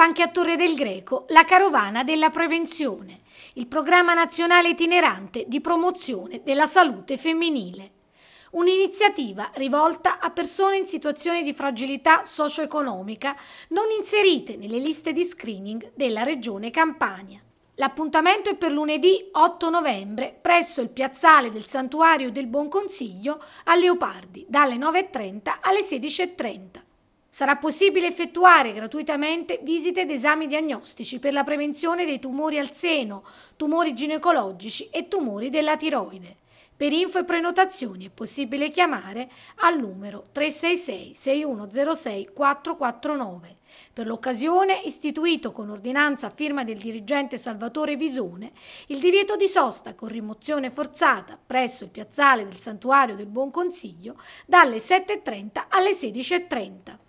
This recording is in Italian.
anche a Torre del Greco la Carovana della Prevenzione, il programma nazionale itinerante di promozione della salute femminile. Un'iniziativa rivolta a persone in situazioni di fragilità socio-economica non inserite nelle liste di screening della Regione Campania. L'appuntamento è per lunedì 8 novembre presso il piazzale del Santuario del Buon Consiglio a Leopardi, dalle 9:30 alle 16:30. Sarà possibile effettuare gratuitamente visite ed esami diagnostici per la prevenzione dei tumori al seno, tumori ginecologici e tumori della tiroide. Per info e prenotazioni è possibile chiamare al numero 366 6106 449. Per l'occasione, istituito con ordinanza a firma del dirigente Salvatore Visone, il divieto di sosta con rimozione forzata presso il piazzale del Santuario del Buon Consiglio dalle 7:30 alle 16:30.